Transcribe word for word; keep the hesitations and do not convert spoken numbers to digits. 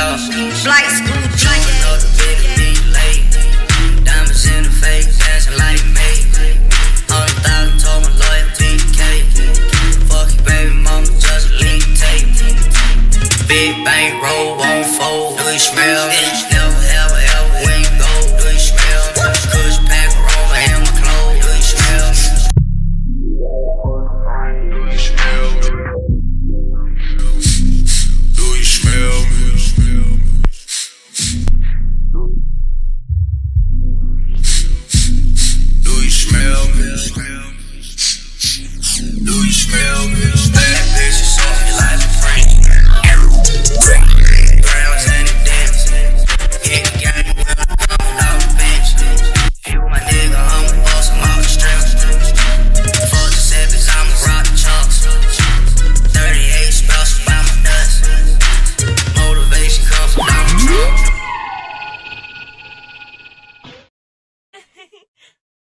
out. Flight school, drink. Know the bitch be late. Diamonds in the face, dancing like me. Hundred thousand told my lawyer P K. Fuck your baby mama, just leak tape. Big bank roll, won't fold. Louis Smell, never